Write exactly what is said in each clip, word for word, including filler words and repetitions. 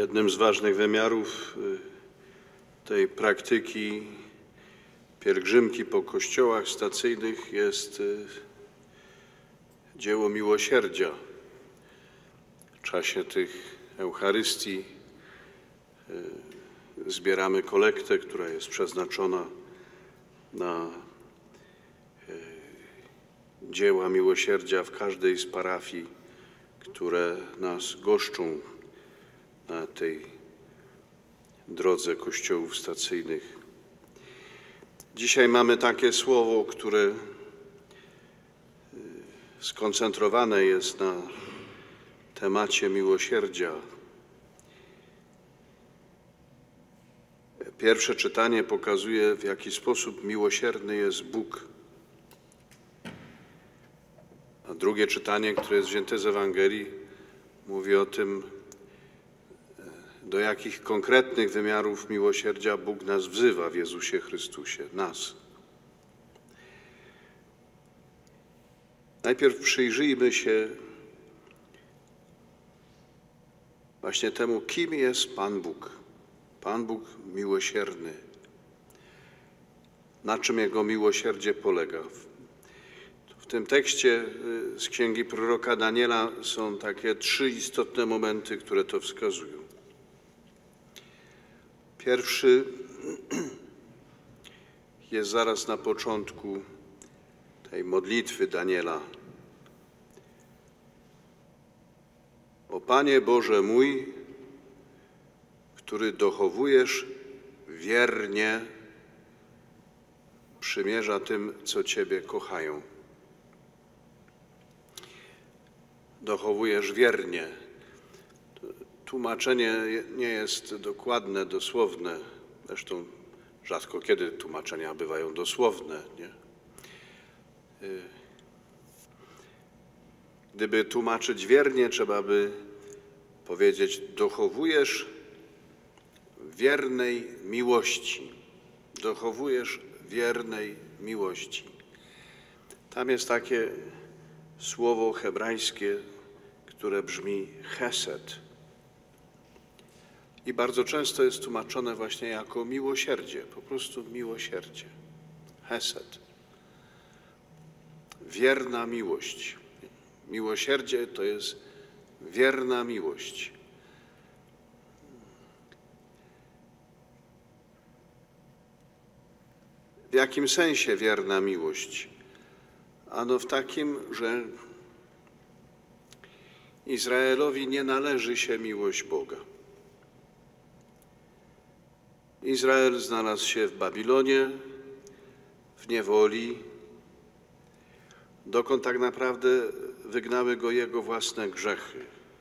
Jednym z ważnych wymiarów tej praktyki pielgrzymki po kościołach stacyjnych jest dzieło miłosierdzia. W czasie tych Eucharystii zbieramy kolektę, która jest przeznaczona na dzieła miłosierdzia w każdej z parafii, które nas goszczą na tej drodze kościołów stacyjnych. Dzisiaj mamy takie słowo, które skoncentrowane jest na temacie miłosierdzia. Pierwsze czytanie pokazuje, w jaki sposób miłosierny jest Bóg. A drugie czytanie, które jest wzięte z Ewangelii, mówi o tym, do jakich konkretnych wymiarów miłosierdzia Bóg nas wzywa w Jezusie Chrystusie, nas. Najpierw przyjrzyjmy się właśnie temu, kim jest Pan Bóg. Pan Bóg miłosierny. Na czym Jego miłosierdzie polega? W tym tekście z księgi proroka Daniela są takie trzy istotne momenty, które to wskazują. Pierwszy jest zaraz na początku tej modlitwy Daniela. O Panie Boże mój, który dochowujesz wiernie przymierza tym, co Ciebie kochają. Dochowujesz wiernie. Tłumaczenie nie jest dokładne, dosłowne. Zresztą rzadko kiedy tłumaczenia bywają dosłowne, nie? Gdyby tłumaczyć wiernie, trzeba by powiedzieć: dochowujesz wiernej miłości. Dochowujesz wiernej miłości. Tam jest takie słowo hebrajskie, które brzmi chesed. I bardzo często jest tłumaczone właśnie jako miłosierdzie, po prostu miłosierdzie. Chesed. Wierna miłość. Miłosierdzie to jest wierna miłość. W jakim sensie wierna miłość? Ano w takim, że Izraelowi nie należy się miłość Boga. Izrael znalazł się w Babilonie, w niewoli, dokąd tak naprawdę wygnały go jego własne grzechy.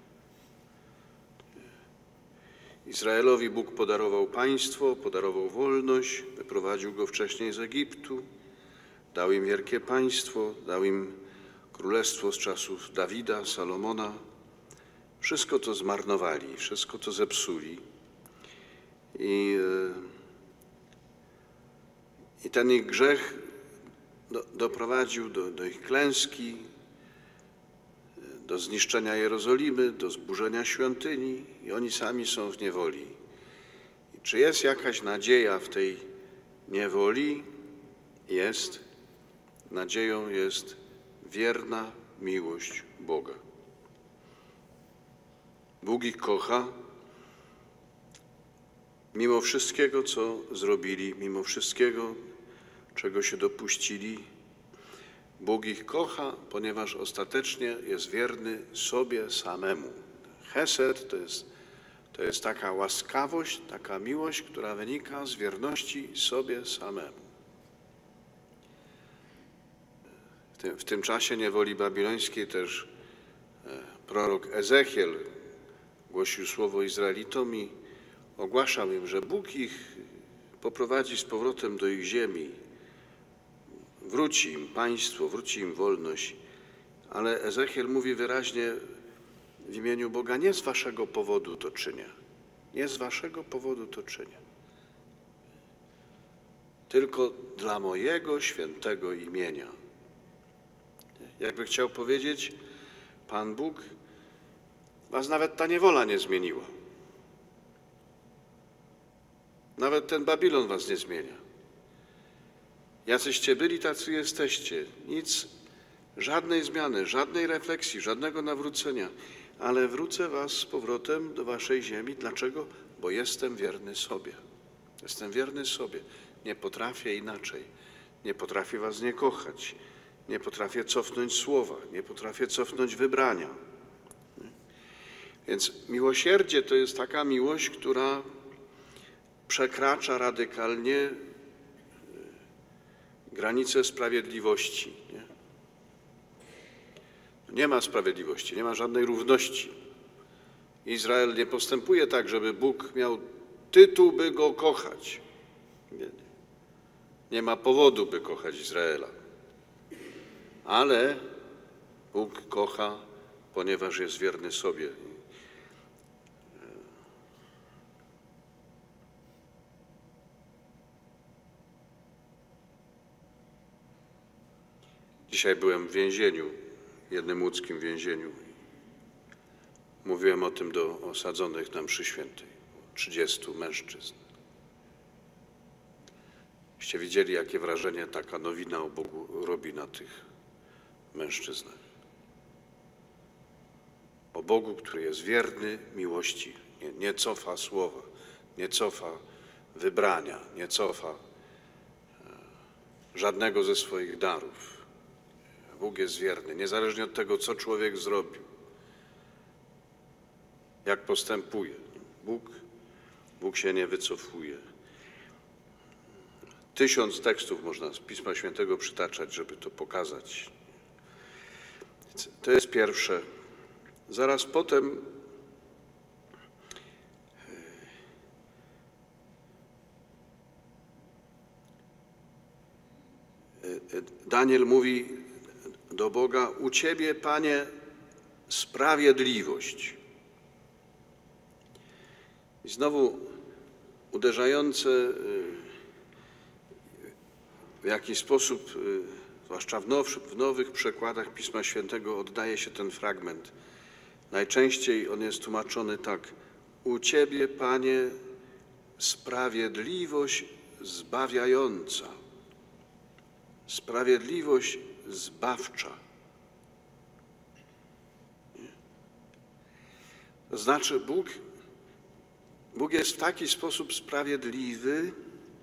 Izraelowi Bóg podarował państwo, podarował wolność, wyprowadził go wcześniej z Egiptu, dał im wielkie państwo, dał im królestwo z czasów Dawida, Salomona. Wszystko to zmarnowali, wszystko to zepsuli. I, i ten ich grzech do, doprowadził do, do ich klęski, do zniszczenia Jerozolimy, do zburzenia świątyni i oni sami są w niewoli. I czy jest jakaś nadzieja w tej niewoli? Jest. Nadzieją jest wierna miłość Boga. Bóg ich kocha, mimo wszystkiego, co zrobili, mimo wszystkiego, czego się dopuścili. Bóg ich kocha, ponieważ ostatecznie jest wierny sobie samemu. Chesed to jest, to jest taka łaskawość, taka miłość, która wynika z wierności sobie samemu. W tym, w tym czasie niewoli babilońskiej też prorok Ezechiel głosił słowo Izraelitom i ogłaszał im, że Bóg ich poprowadzi z powrotem do ich ziemi. Wróci im państwo, wróci im wolność. Ale Ezechiel mówi wyraźnie w imieniu Boga: nie z waszego powodu to czynię. Nie z waszego powodu to czynię. Tylko dla mojego świętego imienia. Jakby chciał powiedzieć, Pan Bóg, was nawet ta niewola nie zmieniła. Nawet ten Babilon was nie zmienia. Jacyście byli, tacy jesteście. Nic, żadnej zmiany, żadnej refleksji, żadnego nawrócenia. Ale wrócę was z powrotem do waszej ziemi. Dlaczego? Bo jestem wierny sobie. Jestem wierny sobie. Nie potrafię inaczej. Nie potrafię was nie kochać. Nie potrafię cofnąć słowa. Nie potrafię cofnąć wybrania. Więc miłosierdzie to jest taka miłość, która przekracza radykalnie granice sprawiedliwości. Nie? Nie ma sprawiedliwości, nie ma żadnej równości. Izrael nie postępuje tak, żeby Bóg miał tytuł, by go kochać. Nie, nie. nie ma powodu, by kochać Izraela. Ale Bóg kocha, ponieważ jest wierny sobie. Dzisiaj byłem w więzieniu, jednym łódzkim więzieniu. Mówiłem o tym do osadzonych na mszy świętej, trzydziestu mężczyzn. Byście widzieli, jakie wrażenie taka nowina o Bogu robi na tych mężczyznach. O Bogu, który jest wierny miłości, nie, nie cofa słowa, nie cofa wybrania, nie cofa żadnego ze swoich darów. Bóg jest wierny, niezależnie od tego, co człowiek zrobił, jak postępuje. Bóg, Bóg się nie wycofuje. Tysiąc tekstów można z Pisma Świętego przytaczać, żeby to pokazać. To jest pierwsze. Zaraz potem Daniel mówi do Boga: u Ciebie, Panie, sprawiedliwość. I znowu uderzające w jakiś sposób, zwłaszcza w, now, w nowych przekładach Pisma Świętego, oddaje się ten fragment. Najczęściej on jest tłumaczony tak: u Ciebie, Panie, sprawiedliwość zbawiająca. Sprawiedliwość zbawcza. To znaczy Bóg, Bóg jest w taki sposób sprawiedliwy,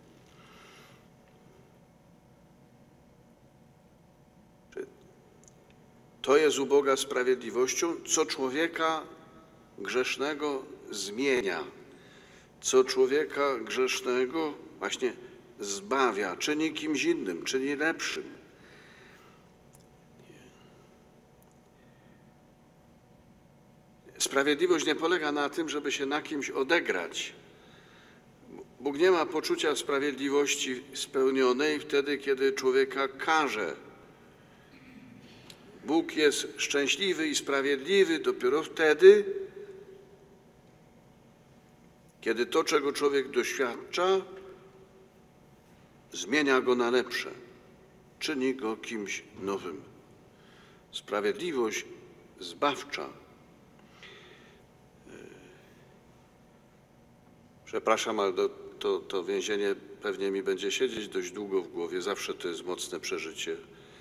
że to jest u Boga sprawiedliwością, co człowieka grzesznego zmienia, co człowieka grzesznego właśnie zbawia, czyni kimś innym, czyni lepszym. Sprawiedliwość nie polega na tym, żeby się na kimś odegrać. Bóg nie ma poczucia sprawiedliwości spełnionej wtedy, kiedy człowieka karze. Bóg jest szczęśliwy i sprawiedliwy dopiero wtedy, kiedy to, czego człowiek doświadcza, zmienia go na lepsze, czyni go kimś nowym. Sprawiedliwość zbawcza. Przepraszam, ale to, to, to więzienie pewnie mi będzie siedzieć dość długo w głowie. Zawsze to jest mocne przeżycie.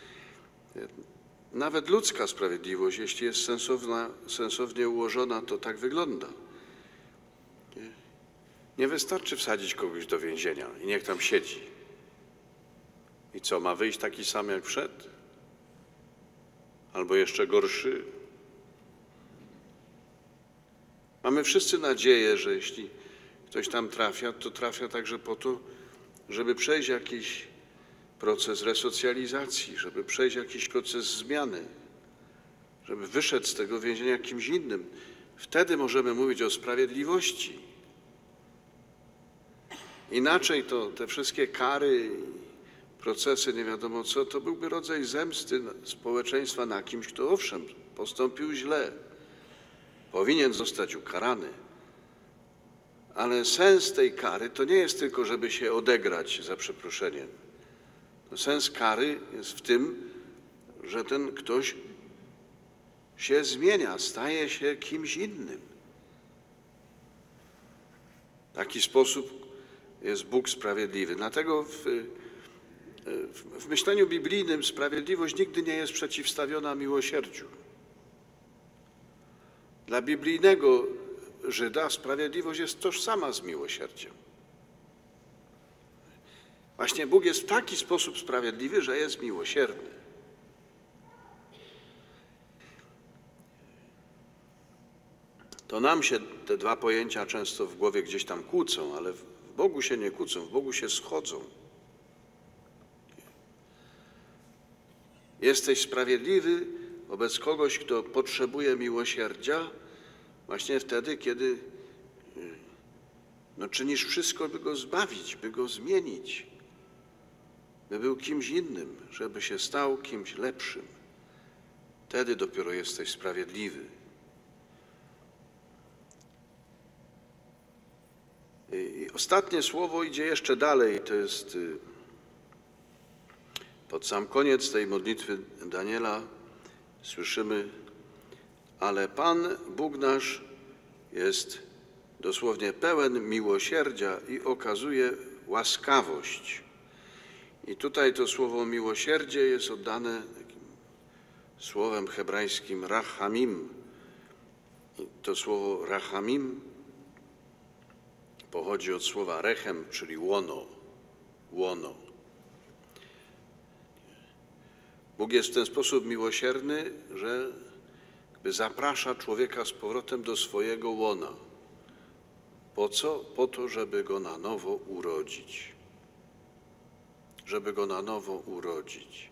Nawet ludzka sprawiedliwość, jeśli jest sensowna, sensownie ułożona, to tak wygląda. Nie, Nie wystarczy wsadzić kogoś do więzienia i niech tam siedzi. I co, ma wyjść taki sam jak wszedł? Albo jeszcze gorszy? Mamy wszyscy nadzieję, że jeśli ktoś tam trafia, to trafia także po to, żeby przejść jakiś proces resocjalizacji, żeby przejść jakiś proces zmiany, żeby wyszedł z tego więzienia kimś innym. Wtedy możemy mówić o sprawiedliwości. Inaczej to te wszystkie kary, procesy, nie wiadomo co, to byłby rodzaj zemsty społeczeństwa na kimś, kto owszem, postąpił źle, powinien zostać ukarany. Ale sens tej kary to nie jest tylko, żeby się odegrać, za przeproszeniem. Sens kary jest w tym, że ten ktoś się zmienia, staje się kimś innym. Taki sposób jest Bóg sprawiedliwy. Dlatego w, w myśleniu biblijnym sprawiedliwość nigdy nie jest przeciwstawiona miłosierdziu. Dla biblijnego Żyda sprawiedliwość jest tożsama z miłosierdziem. Właśnie Bóg jest w taki sposób sprawiedliwy, że jest miłosierny. To nam się te dwa pojęcia często w głowie gdzieś tam kłócą, ale w Bogu się nie kłócą, w Bogu się schodzą. Jesteś sprawiedliwy wobec kogoś, kto potrzebuje miłosierdzia, właśnie wtedy, kiedy no, czynisz wszystko, by go zbawić, by go zmienić, by był kimś innym, żeby się stał kimś lepszym. Wtedy dopiero jesteś sprawiedliwy. I ostatnie słowo idzie jeszcze dalej. To jest pod sam koniec tej modlitwy Daniela. Słyszymy, ale Pan, Bóg nasz, jest dosłownie pełen miłosierdzia i okazuje łaskawość. I tutaj to słowo miłosierdzie jest oddane takim słowem hebrajskim rachamim. I to słowo rachamim pochodzi od słowa rechem, czyli łono. Łono. Bóg jest w ten sposób miłosierny, że jakby zaprasza człowieka z powrotem do swojego łona. Po co? Po to, żeby go na nowo urodzić. Żeby go na nowo urodzić.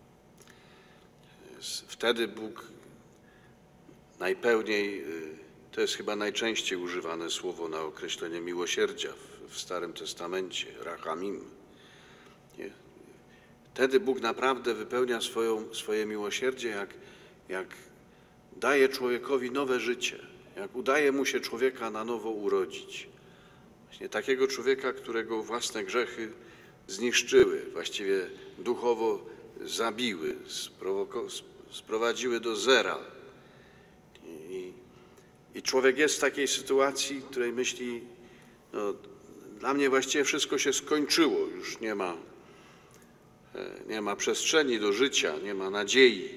Wtedy Bóg najpełniej, to jest chyba najczęściej używane słowo na określenie miłosierdzia w Starym Testamencie, rachamim. Nie? Wtedy Bóg naprawdę wypełnia swoją, swoje miłosierdzie, jak, jak daje człowiekowi nowe życie, jak udaje mu się człowieka na nowo urodzić. Właśnie takiego człowieka, którego własne grzechy zniszczyły, właściwie duchowo zabiły, sprowadziły do zera. I, i człowiek jest w takiej sytuacji, w której myśli, no, dla mnie właściwie wszystko się skończyło, już nie ma, nie ma przestrzeni do życia, nie ma nadziei.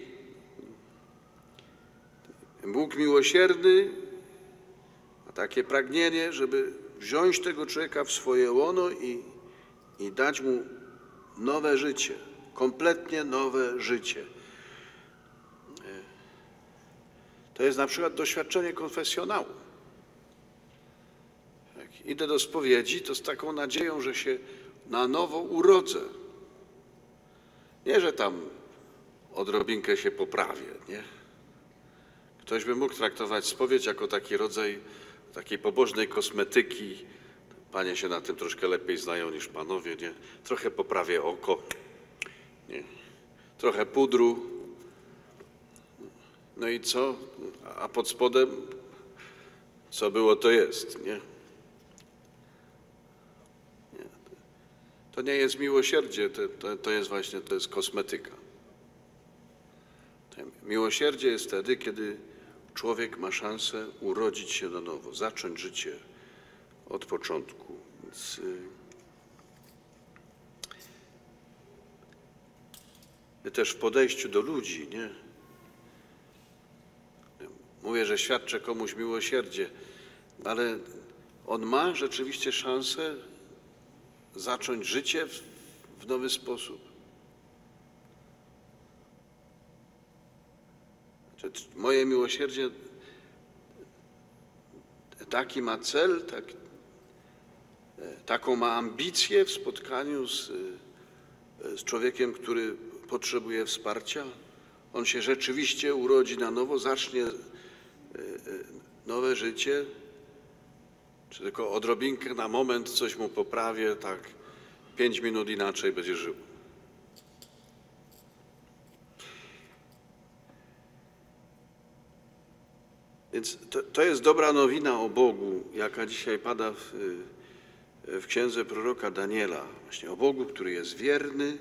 Bóg miłosierny ma takie pragnienie, żeby wziąć tego człowieka w swoje łono i, i dać mu nowe życie, kompletnie nowe życie. To jest na przykład doświadczenie konfesjonału. Jak idę do spowiedzi, to z taką nadzieją, że się na nowo urodzę. Nie, że tam odrobinkę się poprawię, nie? Ktoś by mógł traktować spowiedź jako taki rodzaj takiej pobożnej kosmetyki. Panie się na tym troszkę lepiej znają niż panowie, nie? Trochę poprawię oko, nie? Trochę pudru. No i co? A pod spodem co było, to jest, nie? Nie. To nie jest miłosierdzie, to, to, to jest właśnie, to jest kosmetyka. Miłosierdzie jest wtedy, kiedy człowiek ma szansę urodzić się na nowo, zacząć życie od początku. Więc, yy, też w podejściu do ludzi, nie? Mówię, że świadczę komuś miłosierdzie, ale on ma rzeczywiście szansę zacząć życie w, w nowy sposób. Moje miłosierdzie taki ma cel, tak, taką ma ambicję w spotkaniu z, z człowiekiem, który potrzebuje wsparcia. On się rzeczywiście urodzi na nowo, zacznie nowe życie, czy tylko odrobinkę na moment coś mu poprawię, tak pięć minut inaczej będzie żył. Więc to, to jest dobra nowina o Bogu, jaka dzisiaj pada w, w księdze proroka Daniela. Właśnie o Bogu, który jest wierny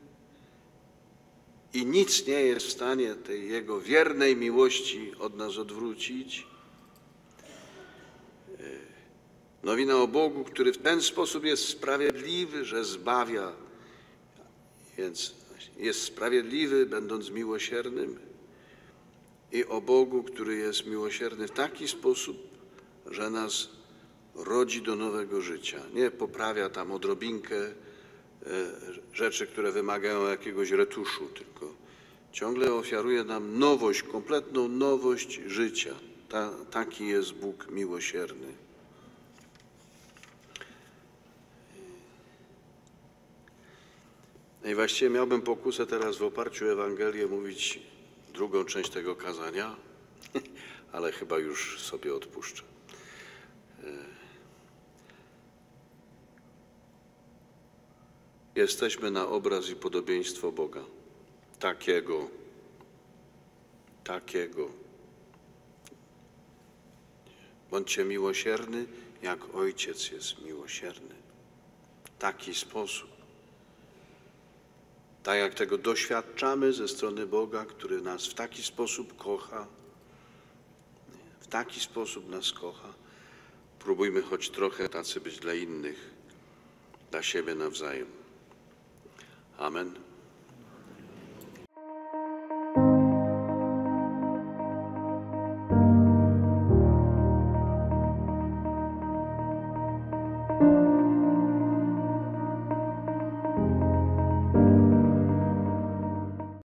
i nic nie jest w stanie tej Jego wiernej miłości od nas odwrócić. Nowina o Bogu, który w ten sposób jest sprawiedliwy, że zbawia, więc jest sprawiedliwy, będąc miłosiernym, i o Bogu, który jest miłosierny w taki sposób, że nas rodzi do nowego życia. Nie poprawia tam odrobinkę e, rzeczy, które wymagają jakiegoś retuszu, tylko ciągle ofiaruje nam nowość, kompletną nowość życia. Ta, taki jest Bóg miłosierny. No i właściwie miałbym pokusę teraz w oparciu o Ewangelię mówić drugą część tego kazania, ale chyba już sobie odpuszczę. Jesteśmy na obraz i podobieństwo Boga. Takiego, takiego. Bądźcie miłosierny, jak Ojciec jest miłosierny. Taki sposób. Tak jak tego doświadczamy ze strony Boga, który nas w taki sposób kocha, w taki sposób nas kocha, próbujmy choć trochę tacy być dla innych, dla siebie nawzajem. Amen.